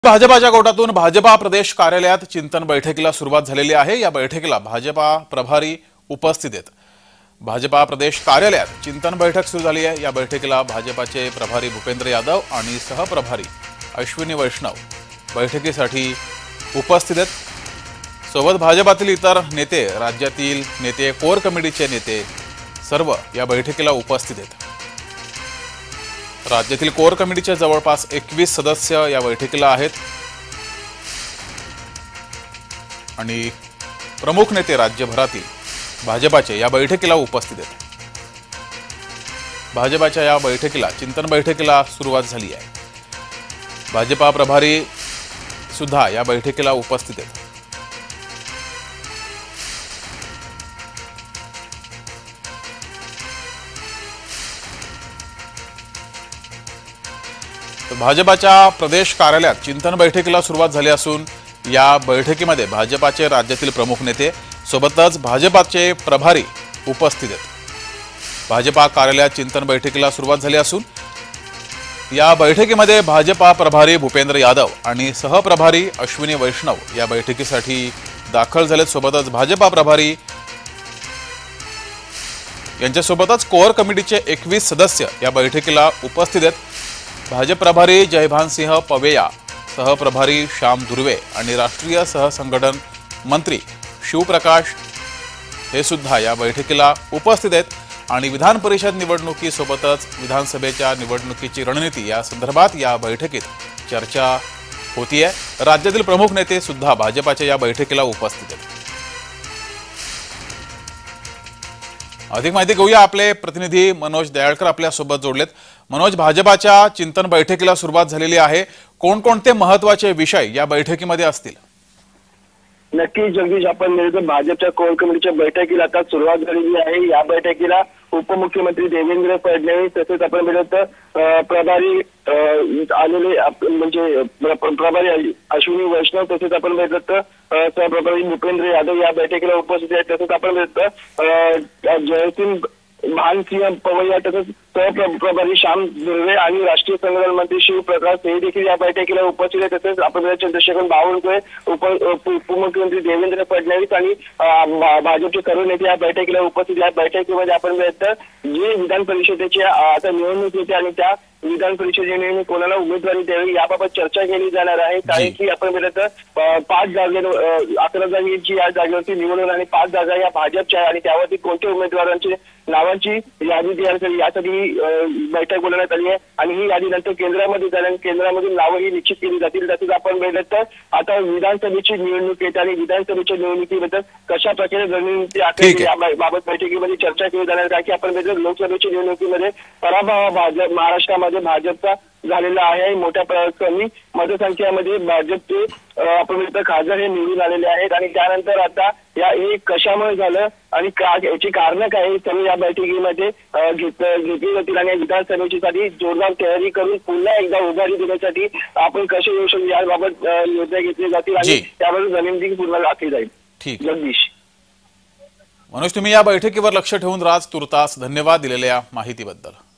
भाजपाच्या गोटातून भाजपा प्रदेश कार्यालयात चिंतन बैठकीला सुरुवात झालेली आहे। या बैठकीला भाजपा प्रभारी उपस्थित आहेत। भाजपा प्रदेश कार्यालयात चिंतन बैठक सुरू झाली आहे। या बैठकीला भाजपाचे प्रभारी भूपेंद्र यादव आणि सहप्रभारी अश्विनी वैष्णव बैठकीसाठी उपस्थित आहेत। सोबत भाजपातील इतर नेते, राज्यातील नेते, कोर कमिटीचे नेते सर्व या बैठकीला उपस्थित आहेत। राज्यातील कोर कमिटीचे जवळपास 21 सदस्य या बैठकीला आहेत आणि प्रमुख नेते राज्यभरातील भाजपाचे या बैठकीला उपस्थित आहेत। भाजपाच्या या बैठकीला, चिंतन बैठकीला सुरुवात झाली आहे। भाजपा प्रभारी सुद्धा या बैठकीला उपस्थित आहेत। भाजपाच्या प्रदेश कार्यालयात चिंतन बैठकीला सुरुवात झाली असून या बैठकीमध्ये भाजपाचे राज्यातील प्रमुख नेते सोबतच भाजपाचे प्रभारी उपस्थित आहेत। भाजपा कार्यालयात चिंतन बैठकीला सुरुवात झाली असून या बैठकीमध्ये भाजपा प्रभारी भूपेंद्र यादव आणि सहप्रभारी अश्विनी वैष्णव या बैठकीसाठी दाखल झालेत। सोबतच भाजपा प्रभारी यांच्यासोबतच कोर कमिटीचे 21 सदस्य या बैठकीला उपस्थित आहेत। भाजप प्रभारी जयभानसिंह पवेया, सहप्रभारी श्याम धुर्वे आणि राष्ट्रीय सहसंघटन मंत्री शिवप्रकाश हे सुद्धा या बैठकीला उपस्थित आहेत आणि विधान परिषद निवडणुकीसोबतच विधानसभेच्या निवडणुकीची रणनीती या संदर्भात या बैठकीत चर्चा होतीये। राज्यातील प्रमुख नेते सुद्धा भाजपाच्या या बैठकीला उपस्थित आहेत। अधिक माहिती घेऊया, आपले प्रतिनिधी मनोज दयाळकर आपल्या सोबत जोडलेत। मनोज, भाजपाच्या चिंतन बैठकीला सुरुवात झालेली आहे, कोणकोणते महत्त्वाचे विषय या बैठकीमध्ये असतील? नक्की जगदीश, आपण मिळतो भाजपच्या कोर कमिटीच्या बैठकीला आता सुरुवात झालेली आहे। या बैठकीला उपमुख्यमंत्री देवेंद्र फडणवीस तसेच आपण मिळत प्रभारी आलेले म्हणजे प्रभारी अश्विनी वैष्णव तसेच आपण मिळत सहप्रभारी भूपेंद्र यादव या बैठकीला उपस्थित आहेत। तसेच आपण मिळत जयसिंग भानसिंह पवैया तसेच सहप्रभारी श्याम धुर्वे आणि राष्ट्रीय संघटन मंत्री शिवप्रकाश हे देखील या बैठकीला उपस्थित आहेत। तसेच आपण चंद्रशेखर बावनकुळे, उपमुख्यमंत्री देवेंद्र फडणवीस आणि भाजपचे सर्व नेते या बैठकीला उपस्थित। या बैठकीमध्ये आपण मिळतं जे विधान परिषदेची आता निवडणूक येते आणि त्या विधान परिषदेने कोणाला उमेदवारी द्यावी याबाबत चर्चा केली जाणार आहे। कारण की आपण मिळतं 5 जागेवर 11 जागेची या जागेवरती निवडून आणि 5 जागा या भाजपच्या आणि त्यावरती कोणत्या उमेदवारांची नावांची यादी तयार केली यासाठी बैठक बोलवण्यात आली आहे आणि ही यादी नंतर केंद्रामध्ये जाणार, केंद्रामधील नावं ही निश्चित केली जातील। तसेच आपण मिळत तर आता विधानसभेची निवडणूक येते आणि विधानसभेच्या निवडणुकीबद्दल कशा प्रकारे रणनीती आखली याबाबत बैठकीमध्ये चर्चा केली जाणार आहे। की आपण मिळत लोकसभेच्या निवडणुकीमध्ये पराभव भाजप महाराष्ट्रामध्ये भाजपचा झालेला आहे। मोठ्या कमी मतसंख्येमध्ये भाजपचे आपण मिळतं खासदार हे निवडून आलेले आहेत आणि त्यानंतर आता या हे कशामुळे झालं आणि याची कारणं काय सर्व या बैठकीमध्ये घेतली जातील आणि विधानसभेची साठी जोरदार तयारी करून पुन्हा एकदा उभारी देण्यासाठी आपण कसे येऊ शकतो याबाबत निर्णय घेतले जातील आणि त्याबद्दल रणनीती पूर्ण आखली जाईल। ठीक जगदीश। मनोज, तुम्ही या बैठकीवर लक्ष ठेवून राज तुर्तास धन्यवाद दिलेल्या माहितीबद्दल।